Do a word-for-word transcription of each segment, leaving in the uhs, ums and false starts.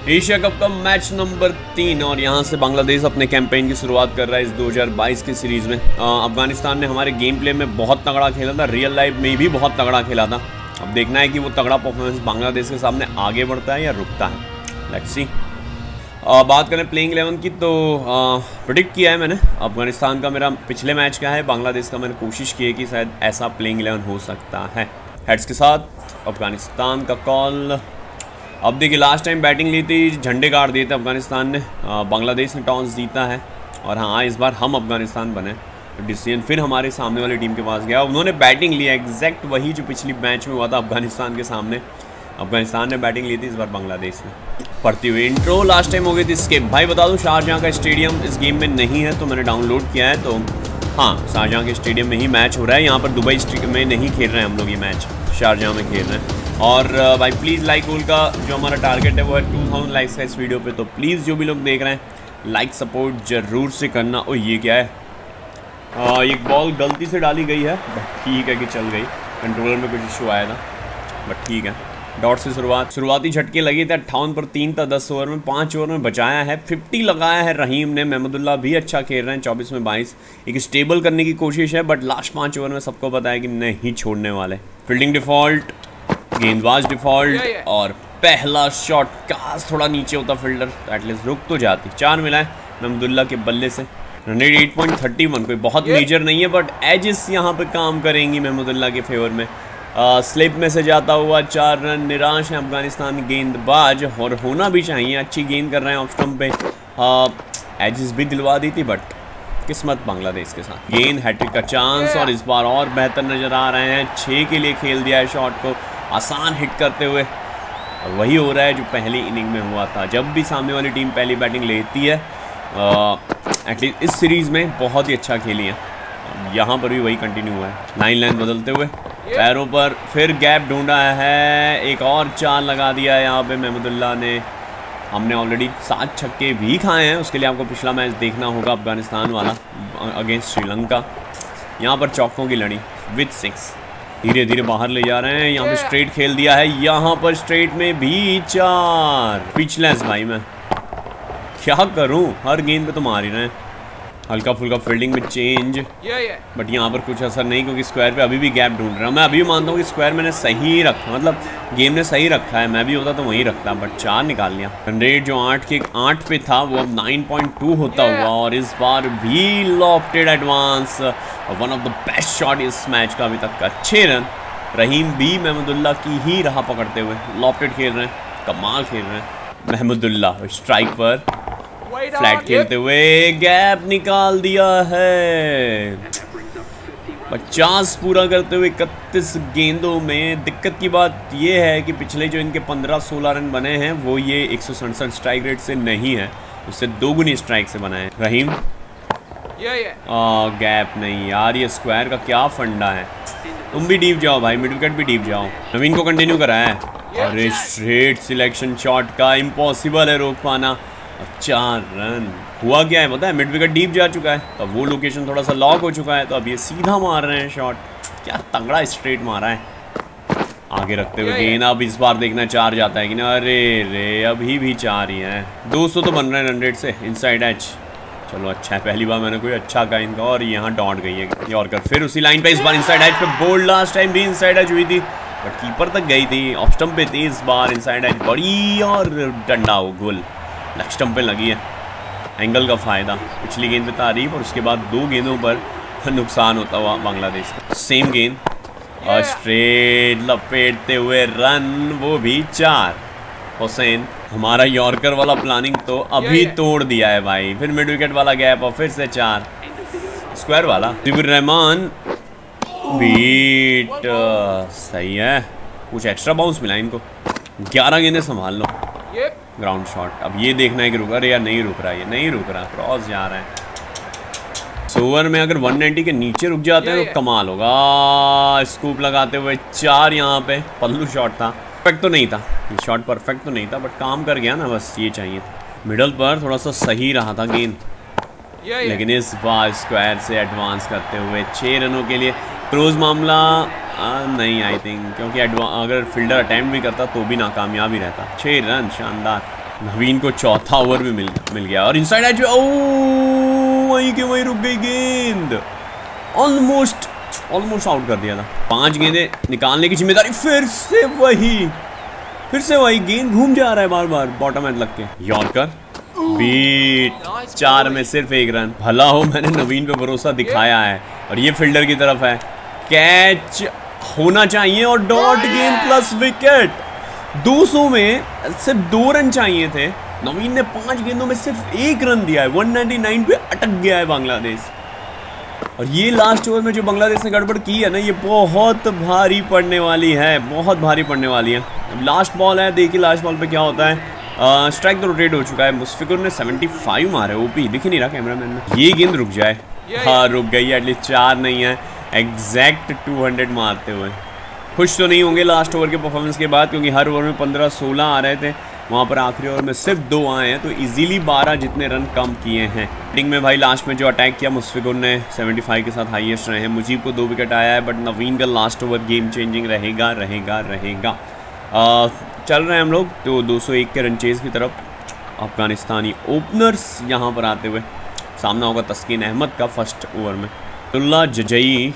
Asia cup का match number तीन और यहाँ से बांग्लादेश अपने कैंपेन की शुरुआत कर रहा है इस दो हज़ार बाईस की सीरीज़ में। अफगानिस्तान ने हमारे गेम प्ले में बहुत तगड़ा खेला था, रियल लाइफ में भी बहुत तगड़ा खेला था। अब देखना है कि वो तगड़ा परफॉर्मेंस बांग्लादेश के सामने आगे बढ़ता है या रुकता है। Let's see. बात करें प्लेइंग इलेवन की तो प्रेडिक्ट किया है मैंने। अफगानिस्तान का मेरा पिछले मैच का है, बांग्लादेश का मैंने कोशिश की है कि शायद ऐसा प्लेइंग इलेवन हो सकता है। हेड्स के साथ अफगानिस्तान का कॉल। अब देखिए लास्ट टाइम बैटिंग ली थी, झंडे गाड़ दिए थे अफगानिस्तान ने, बांग्लादेश ने टॉस जीता है और हाँ इस बार हम अफगानिस्तान बने। तो डिसीजन फिर हमारे सामने वाली टीम के पास गया, उन्होंने बैटिंग लिया एग्जैक्ट वही जो पिछली मैच में हुआ था अफगानिस्तान के सामने। अफगानिस्तान ने बैटिंग ली थी, इस बार बांग्लादेश ने। पढ़ती हुई इंट्रो लास्ट टाइम हो गई थी स्किप। भाई बता दूं शारजाह का स्टेडियम इस गेम में नहीं है तो मैंने डाउनलोड किया है। तो हाँ शारजाह के स्टेडियम में ही मैच हो रहा है, यहाँ पर दुबई में नहीं खेल रहे हैं हम लोग, ये मैच शारजाह में खेल रहे हैं। और भाई प्लीज़ लाइक गोल का जो हमारा टारगेट है वो है टू थाउजेंड लाइक्स का इस वीडियो पे। तो प्लीज़ जो भी लोग देख रहे हैं लाइक सपोर्ट ज़रूर से करना। ओ ये क्या है, आ, एक बॉल गलती से डाली गई है, ठीक है कि चल गई, कंट्रोलर में कुछ इशू आया था बट ठीक है। डॉट से शुरुआत, शुरुआती झटके लगे थे, अट्ठावन पर तीन था दस ओवर में, पाँच ओवर में बचाया है, फिफ्टी लगाया है रहीम ने। महमदुल्ला भी अच्छा खेल रहे हैं, चौबीस में बाईस। एक स्टेबल करने की कोशिश है बट लास्ट पाँच ओवर में सबको पता है कि नहीं छोड़ने वाले। फील्डिंग डिफ़ॉल्ट, गेंदबाज डिफ़ॉल्ट और पहला शॉट काश थोड़ा नीचे होता फील्डर तो एटलीस्ट रुक तो जाती। चार मिला है महमदुल्ला के बल्ले से। Run rate eight point thirty one, कोई बहुत मेजर नहीं है बट एजेस यहाँ पे काम करेंगी महमदुल्ला के फेवर में। स्लिप में से जाता हुआ चार रन, निराश है अफगानिस्तान गेंदबाज और होना भी चाहिए, अच्छी गेंद कर रहे हैं ऑफ स्टंप पे। एजेस भी दिलवा दी थी बट किस्मत बांग्लादेश के साथ। गेंद हैट्रिक का चांस और इस बार और बेहतर नज़र आ रहे हैं। छः के लिए खेल दिया है शॉट को, आसान हिट करते हुए। और वही हो रहा है जो पहली इनिंग में हुआ था। जब भी सामने वाली टीम पहली बैटिंग लेती है एटलीस्ट इस सीरीज़ में बहुत ही अच्छा खेली है, यहाँ पर भी वही कंटिन्यू हुआ है। लाइन लाइन बदलते हुए पैरों पर फिर गैप ढूंढा है, एक और चार लगा दिया है यहाँ पे महमदुल्ला ने। हमने ऑलरेडी सात छक्के भी खाए हैं, उसके लिए आपको पिछला मैच देखना होगा अफगानिस्तान वाला अगेंस्ट श्रीलंका। यहाँ पर चौकों की लड़ी विथ सिक्स, धीरे धीरे बाहर ले जा रहे हैं। यहाँ पे स्ट्रेट खेल दिया है, यहाँ पर स्ट्रेट में भी चार। पिचलेस भाई मैं क्या करूँ, हर गेंद पे तो मार ही रहे हैं। हल्का फुल्का फील्डिंग में चेंज बट यहाँ पर कुछ असर नहीं क्योंकि स्क्वायर पे अभी भी गैप ढूंढ रहा हूँ। मैं अभी भी मानता हूँ कि स्क्वायर मैंने सही रखा, मतलब गेम ने सही रखा है, मैं भी होता तो वहीं रखता बट चार निकाल लिया। रन रेट जो आठ के आठ पे था वो अब नाइन पॉइंट टू होता हुआ और इस बार भी lofted advance. One of the best shot इस मैच का अभी तक का। छः रन, रहीम भी महमदुल्ला की ही राह पकड़ते हुए लॉफ्टेड खेल रहे हैं, कमाल खेल रहे हैं। महमदुल्ला स्ट्राइक पर फ्लैट खेलते हुए गैप निकाल दिया है। पचास पूरा करते हुए इकतीस गेंदों में। दिक्कत की बात यह है कि पिछले जो इनके पंद्रह सोलह रन बने हैं वो ये एक सौ सड़सठ स्ट्राइक रेट से नहीं है, उससे दोगुनी स्ट्राइक से बना है। रहीम आ, गैप नहीं यार, ये स्क्वायर का क्या फंडा है। तुम भी डीप जाओ भाई, मिड विकेट भी डीप जाओ। नवीन को कंटिन्यू करा है। अरे स्ट्रेट सिलेक्शन शॉट का इम्पॉसिबल है रोक पाना। चार रन हुआ क्या है पता है, मिड विकेट डीप जा चुका है, अब वो लोकेशन थोड़ा सा लॉक हो चुका है तो अब ये सीधा मार रहे हैं शॉट। क्या तगड़ा स्ट्रेट मारा है आगे रखते हुए गेंद। अब इस बार देखना चार जाता है कि ना। अरे रे अभी भी चार ही है। दो सौ तो बन रहे हैं रन रेट से इनसाइड एज। चलो अच्छा है, पहली बार मैंने कोई अच्छा कहा इनका और यहाँ डॉट गई है यॉर्कर। फिर उसी लाइन पे इस बार इनसाइड एज पे बोल्ड, लास्ट टाइम भी इनसाइड एज हुई थी बट कीपर तक गई थी, ऑफ स्टंप पे थी। इस बार इनसाइड एज बड़ी और डंडा हो गोल लेग स्टंप पे लगी है। एंगल का फ़ायदा, पिछली गेंद पे तारीफ और उसके बाद दो गेंदों पर नुकसान होता हुआ बांग्लादेश का। सेम गेंद और स्ट्रेट लपेटते हुए रन, वो भी चार। हुसैन हमारा यॉर्कर वाला प्लानिंग तो अभी तोड़ दिया है भाई। फिर मिड विकेट वाला गैप और फिर से चार। स्क्वायर वाला मुजीबुर रहमान बीट सही है, कुछ एक्स्ट्रा बाउंस मिला इनको। ग्यारह गेंदें संभाल लो। ग्राउंड शॉट, अब ये देखना है कि रुक रहा है या नहीं रुक रहा है। ये नहीं रुक रहा, क्रॉस जा रहा है। सो ओवर में अगर एक सौ नब्बे के नीचे रुक जाते हैं तो कमाल होगा। स्कूप लगाते हुए चार, यहाँ पे पल्लू शॉट था, परफेक्ट तो नहीं था ये शॉट, परफेक्ट तो नहीं था बट काम कर गया ना, बस ये चाहिए। मिडल पर थोड़ा सा सही रहा था गेंद लेकिन इस बार स्क्वायर से एडवांस करते हुए छः रनों के लिए। क्लोज मामला आ, नहीं आई थिंक, क्योंकि अगर फील्डर अटैम्प्ट भी करता तो भी नाकामयाब ही रहता। छः रन शानदार। नवीन को चौथा ओवर भी मिल मिल गया और इनसाइड एज पे ओह वहीं के वहीं रुक गई गेंद। ऑलमोस्ट ऑलमोस्ट आउट कर दिया था। पांच गेंदें निकालने की जिम्मेदारी, फिर से वही फिर से वही गेंद घूम जा रहा है बार बार बॉटम एंड लग के। यॉर्कर बीट, चार में सिर्फ एक रन। भला हो मैंने नवीन पे भरोसा दिखाया है और ये फील्डर की तरफ है, कैच होना चाहिए और डॉट गेंद प्लस विकेट। दो सौ में सिर्फ दो रन चाहिए थे, नवीन ने पांच गेंदों में सिर्फ एक रन दिया है। एक सौ निन्यानवे पे अटक गया है बांग्लादेश। और ये लास्ट ओवर में जो बांग्लादेश ने गड़बड़ की है ना, ये बहुत भारी पड़ने वाली है, बहुत भारी पड़ने वाली है। अब लास्ट बॉल है, देखिए लास्ट बॉल पे क्या होता है। स्ट्राइक तो रोटेट हो चुका है। मुशफिकुर ने पचहत्तर मारे, ओपी दिख ही नहीं रहा कैमरामैन में। ये गेंद रुक जाए, हाँ रुक गई, एटलीस्ट चार नहीं है, एग्जैक्ट दो सौ मारते हुए। खुश तो नहीं होंगे लास्ट ओवर के परफॉर्मेंस के बाद, क्योंकि हर ओवर में पंद्रह सोलह आ रहे थे, वहाँ पर आखिरी ओवर में सिर्फ दो आए हैं, तो इजीली बारह जितने रन कम किए हैं। बैटिंग में भाई लास्ट में जो अटैक किया मुशफिकुर ने पचहत्तर के साथ हाईएस्ट रहे हैं। मुजीब को दो विकेट आया है, बट नवीन का लास्ट ओवर गेम चेंजिंग रहेगा रहेगा रहेगा। आ, चल रहे हैं हम लोग तो दो सौ एक के रन चेज की तरफ। अफगानिस्तानी ओपनर्स यहाँ पर आते हुए, सामना होगा तस्कीन अहमद का फर्स्ट ओवर में। Abdullah Zazai,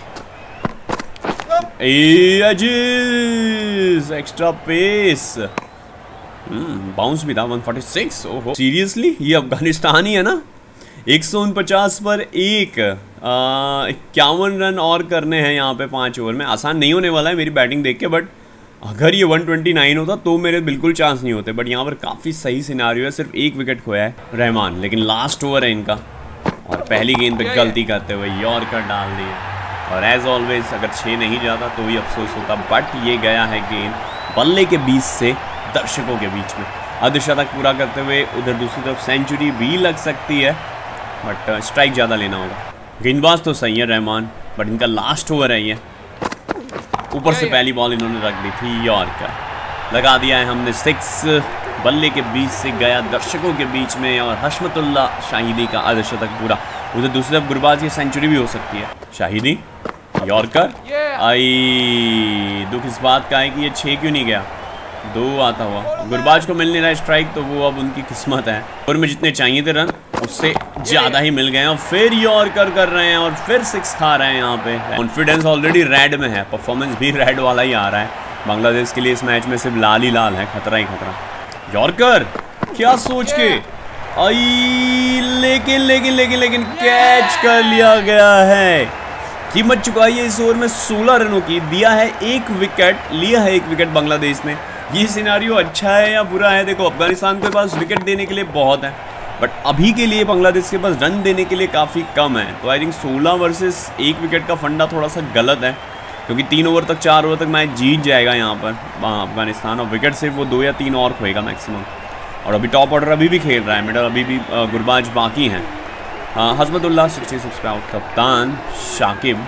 extra pace, bounce भी था। एक सौ छियालीस। ओहो सीरियसली, ये अफगानिस्तान ही है ना। एक सौ उनपचास पर एक, इक्यावन रन और करने हैं यहाँ पे पाँच ओवर में। आसान नहीं होने वाला है मेरी बैटिंग देख के, बट अगर ये एक सौ उनतीस होता तो मेरे बिल्कुल चांस नहीं होते। बट यहाँ पर काफ़ी सही सिनारियो है, सिर्फ एक विकेट खोया है रहमान, लेकिन लास्ट ओवर है इनका और पहली गेंद पे गलती करते हुए यॉर्कर डाल दिया। और एज ऑलवेज अगर छः नहीं जाता तो भी अफसोस होता, बट ये गया है गेंद बल्ले के बीच से दर्शकों के बीच में। अर्धशतक पूरा करते हुए उधर दूसरी तरफ सेंचुरी भी लग सकती है, बट स्ट्राइक ज़्यादा लेना होगा। गेंदबाज तो सही है रहमान, बट इनका लास्ट ओवर है ये। ऊपर से पहली बॉल इन्होंने रख दी थी, यॉर्कर लगा दिया है हमने सिक्स, बल्ले के बीच से गया दर्शकों के बीच में और हशमतुल्ला शाहिदी का अर्धशतक पूरा। उधर दूसरी तरफ गुरबाज की सेंचुरी भी हो सकती है। शाहिदी, यॉर्कर, आई दुख इस बात का है कि ये छः क्यों नहीं गया, दो आता हुआ। गुरबाज को मिल नहीं रहा स्ट्राइक, तो वो अब उनकी किस्मत है। और में जितने चाहिए थे रन उससे ज़्यादा ही मिल गए और फिर यॉर्कर कर रहे हैं और फिर सिक्स खा रहे हैं यहाँ पे। कॉन्फिडेंस ऑलरेडी रेड में है, परफॉर्मेंस भी रेड वाला ही आ रहा है बांग्लादेश के लिए। इस मैच में सिर्फ लाल ही लाल है, खतरा ही खतरा। यॉर्कर क्या सोच के, आई लेकिन लेकिन लेकिन लेकिन कैच कर लिया गया है। कीमत चुकाई है इस ओवर में सोलह रनों की, दिया है एक विकेट, लिया है एक विकेट बांग्लादेश ने। ये सिनारियो अच्छा है या बुरा है? देखो अफगानिस्तान के पास विकेट देने के लिए बहुत है, बट अभी के लिए बांग्लादेश के पास रन देने के लिए काफ़ी कम है। तो आई थिंक सोलह वर्सेस एक विकेट का फंडा थोड़ा सा गलत है, क्योंकि तीन ओवर तक चार ओवर तक मैच जीत जाएगा यहाँ पर अफगानिस्तान, और विकेट सिर्फ वो दो या तीन और खोएगा मैक्सिमम। और अभी टॉप ऑर्डर अभी भी खेल रहा है, मिडल अभी भी गुरबाज बाकी हैं। हसमतुल्लाह सिक्सटी सिक्स पे आउट। कप्तान शाकिब,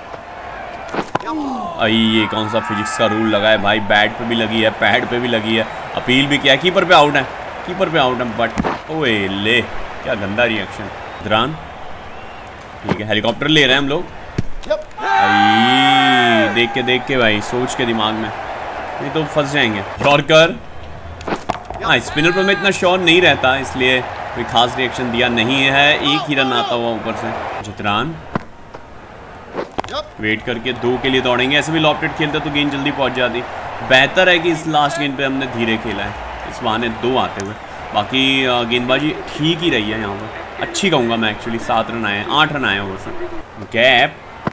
आई ये कौन सा फिजिक्स का रूल लगा है भाई, बैट पे भी लगी है, पैड पे भी लगी है, अपील भी किया है। कीपर पे आउट है, कीपर पे आउट है, बट ओए ले क्या गंदा रिएक्शन। दरान ठीक है, हेलीकॉप्टर ले रहे हैं हम लोग। आई देख के देख के भाई, सोच के दिमाग में, नहीं तो फंस जाएंगे। यॉर्कर, हाँ स्पिनर पर मैं इतना श्योर नहीं रहता, इसलिए कोई खास रिएक्शन दिया नहीं है। एक ही रन आता हुआ ऊपर से। जितरान वेट करके दो के लिए दौड़ेंगे, ऐसे भी लॉफ्टेड खेलते तो गेंद जल्दी पहुंच जाती। बेहतर है कि इस लास्ट गेंद पे हमने धीरे खेला है, इस बहाने दो आते हुए। बाकी गेंदबाजी ठीक ही रही है यहाँ पर, अच्छी कहूँगा मैं एक्चुअली। सात रन आए, आठ रन आए ओवर से। गैप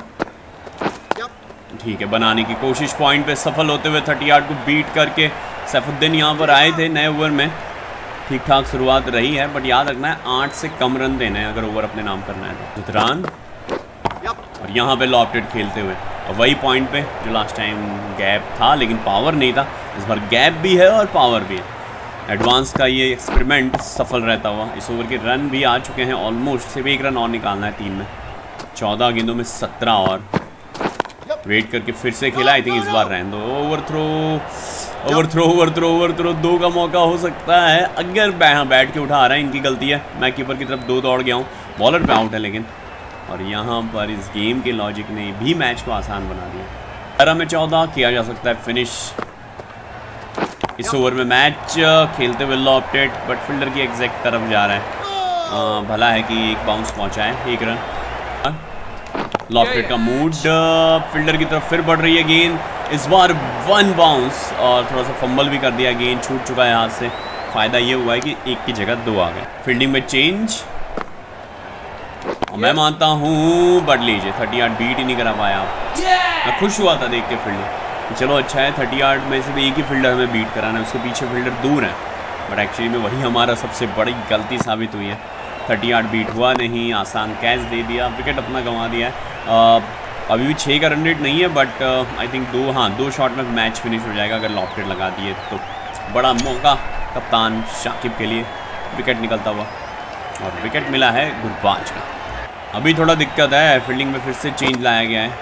ठीक है, बनाने की कोशिश पॉइंट पे सफल होते हुए थर्टी आठ को बीट करके। सैफुद्दीन यहाँ पर आए थे नए ओवर में, ठीक ठाक शुरुआत रही है, बट याद रखना है आठ से कम रन देने हैं अगर ओवर अपने नाम करना है तो। जितरान और यहाँ पे लॉफ्टेड खेलते हुए, और वही पॉइंट पे जो लास्ट टाइम गैप था लेकिन पावर नहीं था, इस बार गैप भी है और पावर भी है। एडवांस का ये एक्सपेरिमेंट सफल रहता हुआ। इस ओवर के रन भी आ चुके हैं ऑलमोस्ट, सिर्फ एक रन और निकालना है तीन में। चौदह गेंदों में सत्रह और। वेट करके फिर से खेला, आई थिंक इस बार रहने दो। Overthrow overthrow overthrow overthrow दो का मौका हो सकता है अगर हाँ बैठ के उठा रहा है, इनकी गलती है। मैं कीपर की तरफ दो दौड़ गया हूँ, बॉलर पे आउट है लेकिन। और यहाँ पर इस गेम के लॉजिक ने भी मैच को आसान बना दिया। तेरह में चौदह किया जा सकता है फिनिश। इस ओवर में मैच खेलते हुए लॉफ्टेड, बट फील्डर की एग्जैक्ट तरफ जा रहा है। आ, भला है कि एक बाउंस पहुंचा है, एक रन। लॉफ्टेड का मूड, फील्डर की तरफ फिर बढ़ रही है गेंद, इस बार वन बाउंस और थोड़ा सा फंबल भी कर दिया, गेंद छूट चुका है हाथ से। फायदा ये हुआ है कि एक की जगह दो आ गए। फील्डिंग में चेंज, मैं मानता हूँ बट लीजिए थर्टी यार्ड बीट ही नहीं करा पाया। मैं खुश हुआ था देख के फील्डिंग, चलो अच्छा है थर्टी यार्ड में से भी एक ही फील्डर हमें बीट कराना है, उसके पीछे फील्डर दूर है, बट एक्चुअली में वही हमारा सबसे बड़ी गलती साबित हुई है। थर्टी यार्ड बीट हुआ नहीं, आसान कैच दे दिया, विकेट अपना गंवा दिया है। अभी भी छः का रन रेट नहीं है, बट आई थिंक दो हाँ दो शॉट में मैच फिनिश हो जाएगा अगर लॉफ्टेड लगा दिए तो। बड़ा मौका कप्तान शाकिब के लिए, विकेट निकलता हुआ, और विकेट मिला है गुरबाज का। अभी थोड़ा दिक्कत है, फील्डिंग में फिर से चेंज लाया गया है,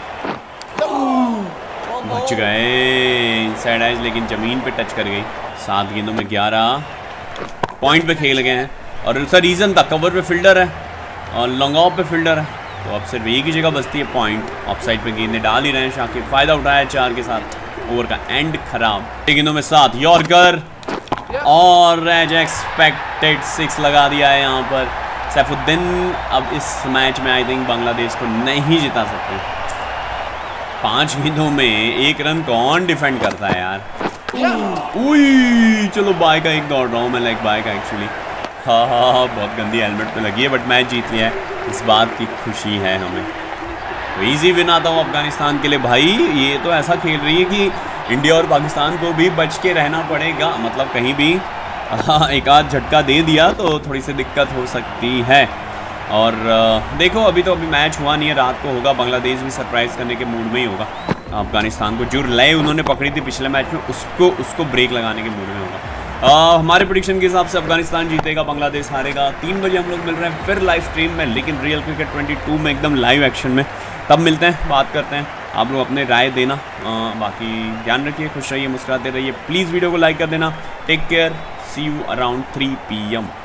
बच गए इनसाइड एज, लेकिन ज़मीन पे टच कर गई। सात गेंदों में ग्यारह, पॉइंट पे खेल गए हैं, और उसका रीज़न था कवर पे फील्डर है और लॉन्ग ऑफ पे फील्डर है, तो अब सिर्फ एक ही जगह बचती है पॉइंट। ऑफ साइड पे गेंदें डाल ही रहे हैं शाकिब, फ़ायदा उठाया चार के साथ। ओवर का एंड खराब, गेंदों में सात, यॉर्कर और एज एक्सपेक्टेड सिक्स लगा दिया है यहाँ पर सैफुद्दीन। अब इस मैच में आई थिंक बांग्लादेश को नहीं जिता सकते। पांच गेंदों में एक रन कौन डिफेंड करता है यार। उई, चलो बाय का एक दौड़ रहा हूँ मैं, लाइक बाय का एक्चुअली। हाँ हाँ हाँ बहुत गंदी हेलमेट पे लगी है, बट मैच जीत लिया है, इस बात की खुशी है हमें। तो ईजी विन आता हूँ अफगानिस्तान के लिए भाई। ये तो ऐसा खेल रही है कि इंडिया और पाकिस्तान को भी बच के रहना पड़ेगा, मतलब कहीं भी हाँ एक आध झटका दे दिया तो थोड़ी सी दिक्कत हो सकती है। और देखो अभी तो अभी मैच हुआ नहीं है, रात को होगा। बांग्लादेश भी सरप्राइज़ करने के मूड में ही होगा अफगानिस्तान को, जो लय उन्होंने पकड़ी थी पिछले मैच में उसको उसको ब्रेक लगाने के मूड में होगा। आ, हमारे प्रेडिक्शन के हिसाब से अफगानिस्तान जीतेगा, बांग्लादेश हारेगा। तीन बजे हम लोग मिल रहे हैं फिर लाइव स्ट्रीम में, लेकिन रियल क्रिकेट ट्वेंटी टू में एकदम लाइव एक्शन में। तब मिलते हैं, बात करते हैं, आप लोग अपने राय देना। आ, बाकी ध्यान रखिए, खुश रहिए, मुस्कुराते रहिए। प्लीज़ वीडियो को लाइक कर देना। Take care, see you around three P M.